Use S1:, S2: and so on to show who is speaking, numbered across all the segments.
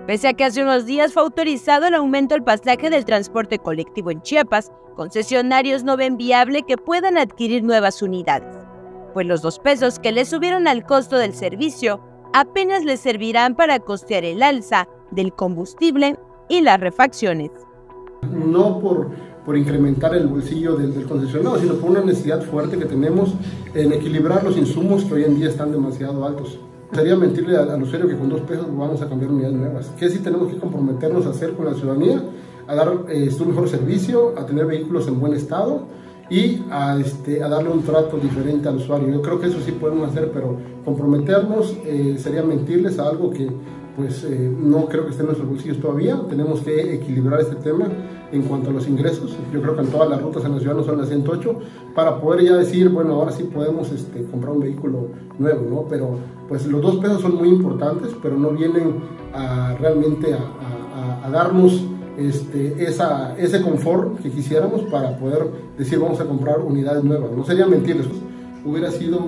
S1: Pese a que hace unos días fue autorizado el aumento al pasaje del transporte colectivo en Chiapas, concesionarios no ven viable que puedan adquirir nuevas unidades, pues los 2 pesos que le subieron al costo del servicio apenas les servirán para costear el alza del combustible y las refacciones.
S2: No por incrementar el bolsillo del concesionado, sino por una necesidad fuerte que tenemos en equilibrar los insumos que hoy en día están demasiado altos. Sería mentirle al usuario que con 2 pesos vamos a cambiar unidades nuevas. ¿Qué sí tenemos que comprometernos a hacer con la ciudadanía? A dar un mejor servicio, a tener vehículos en buen estado y a darle un trato diferente al usuario. Yo creo que eso sí podemos hacer, pero comprometernos sería mentirles a algo que no creo que esté en nuestros bolsillos todavía. Tenemos que equilibrar este tema en cuanto a los ingresos. Yo creo que en todas las rutas en la ciudad no son las 108 para poder ya decir, bueno, ahora sí podemos comprar un vehículo nuevo, ¿no? Pero pues los 2 pesos son muy importantes, pero no vienen realmente a darnos ese confort que quisiéramos para poder decir vamos a comprar unidades nuevas. No sería mentirles, hubiera sido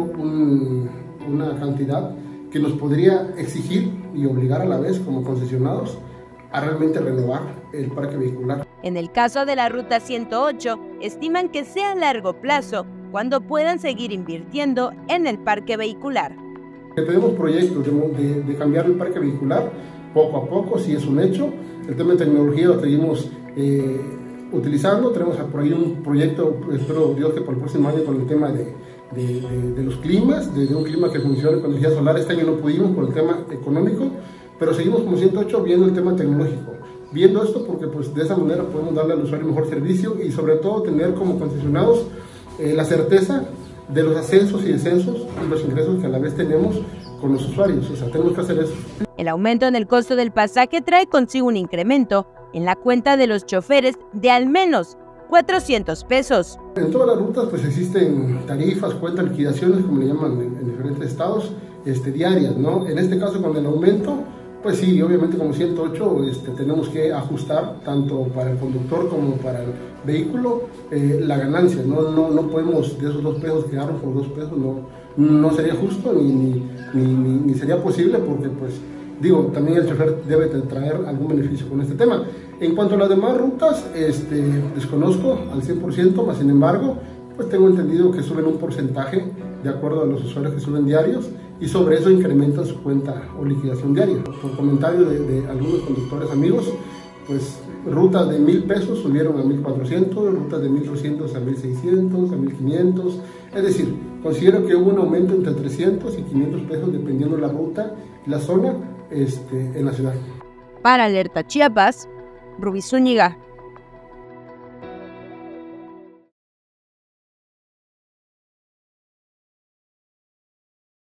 S2: una cantidad que nos podría exigir y obligar a la vez como concesionados a realmente renovar el parque vehicular.
S1: En el caso de la Ruta 108, estiman que sea a largo plazo cuando puedan seguir invirtiendo en el parque vehicular.
S2: Tenemos proyectos de cambiar el parque vehicular poco a poco, sí es un hecho. El tema de tecnología lo seguimos utilizando. Tenemos por ahí un proyecto, espero Dios que por el próximo año, con el tema de los climas, de un clima que funcione con energía solar. Este año no pudimos por el tema económico, pero seguimos como 108 viendo el tema tecnológico, viendo esto porque pues de esa manera podemos darle al usuario mejor servicio y sobre todo tener como concesionados la certeza de los ascensos y descensos y los ingresos que a la vez tenemos con los usuarios. O sea, tenemos que hacer eso.
S1: El aumento en el costo del pasaje trae consigo un incremento en la cuenta de los choferes de al menos 400 pesos.
S2: En todas las rutas pues existen tarifas, cuentas, liquidaciones, como le llaman en diferentes estados, diarias, ¿no? En este caso con el aumento, pues sí, obviamente como 108 tenemos que ajustar tanto para el conductor como para el vehículo la ganancia, no podemos de esos 2 pesos quedarnos por 2 pesos, no sería justo ni sería posible porque pues digo, también el chofer debe de traer algún beneficio con este tema. En cuanto a las demás rutas, desconozco al 100%, más sin embargo, pues tengo entendido que suben un porcentaje de acuerdo a los usuarios que suben diarios y sobre eso incrementan su cuenta o liquidación diaria. Por comentario de algunos conductores amigos, pues rutas de 1,000 pesos subieron a 1,400, rutas de 1,200 a 1,600, a 1,500. Es decir, considero que hubo un aumento entre 300 y 500 pesos dependiendo de la ruta y la zona en la ciudad.
S1: Para Alerta Chiapas, Rubí Zúñiga.